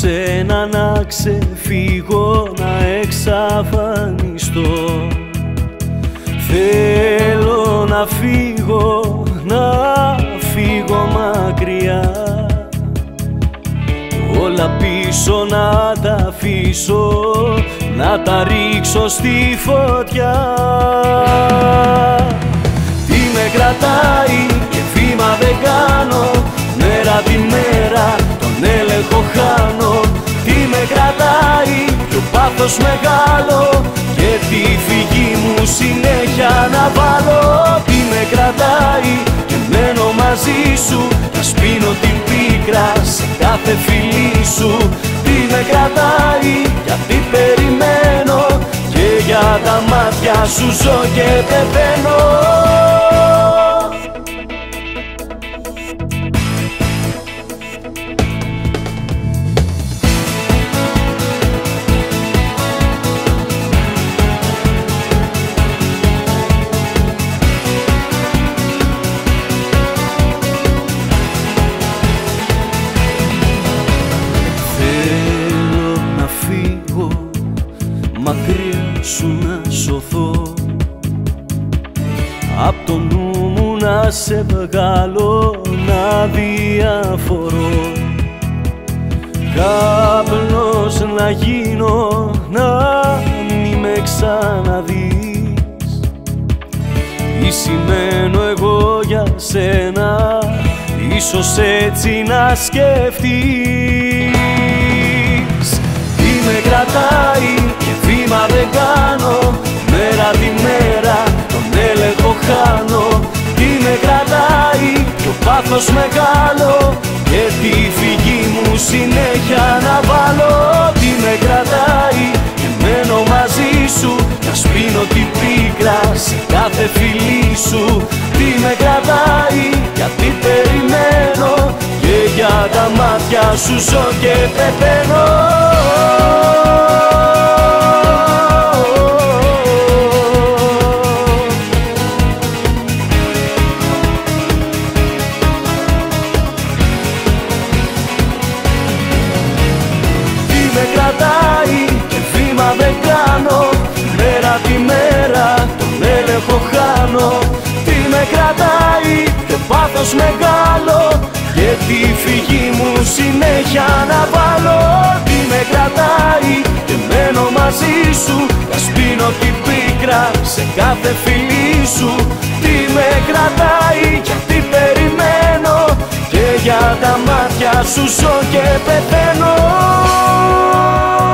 σένα να ξεφύγω, να εξαφανιστώ. Θέλω να φύγω, να φύγω μακριά, όλα πίσω να τα αφήσω, να τα ρίξω στη φωτιά. Τι με κρατάει και βήμα δεν κάνω, μέρα τη μέρα τον έλεγχο χάνω. Τι με κρατάει και ο πάθος μεγάλο και τη φυγή μου συνέχεια να βάλω. Τι με κρατάει και μένω μαζί σου, να σπίνω την πίκρα σε κάθε φιλί σου. Τι με κρατάει γιατί περιμένω και για τα μάτια σου ζω και πεθαίνω. Μακριά σου να σωθώ, απ' το νου μου να σε βγάλω, να διαφορώ. Καπνός να γίνω, να μη με ξαναδείς. Τι σημαίνω εγώ για σένα, ίσως έτσι να σκεφτείς. Τι με κρατάει και βήμα δεν κάνω, μέρα τη μέρα τον έλεγχο χάνω. Τι με κρατάει και ο πάθος μεγάλο και τη φυγή μου συνέχεια να βάλω. Τι με κρατάει και μένω μαζί σου, να σπίνω την πίκρα σε κάθε φιλί σου. Τι με κρατάει γιατί περιμένω και για τα μάτια σου ζω και πεθαίνω. Με κρατάει και βήμα δεν κάνω, μέρα τη μέρα τον έλεγχο χάνω. Τι με κρατάει και πάθος μεγάλο και τη φυγή μου συνέχεια να βάλω. Τι με κρατάει και μένω μαζί σου, να σπίνω την πίκρα σε κάθε φιλί σου. Τι με κρατάει γιατί περιμένω και για τα μάτια σου ζω και πεθαίνω.